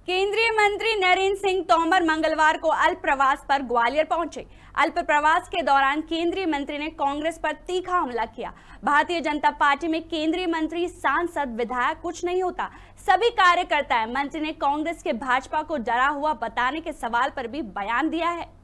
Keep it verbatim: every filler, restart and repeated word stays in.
केंद्रीय मंत्री नरेंद्र सिंह तोमर मंगलवार को अल्प प्रवास पर ग्वालियर पहुंचे। अल्प प्रवास के दौरान केंद्रीय मंत्री ने कांग्रेस पर तीखा हमला किया। भारतीय जनता पार्टी में केंद्रीय मंत्री, सांसद, विधायक कुछ नहीं होता, सभी कार्यकर्ता है। मंत्री ने कांग्रेस के भाजपा को डरा हुआ बताने के सवाल पर भी बयान दिया है।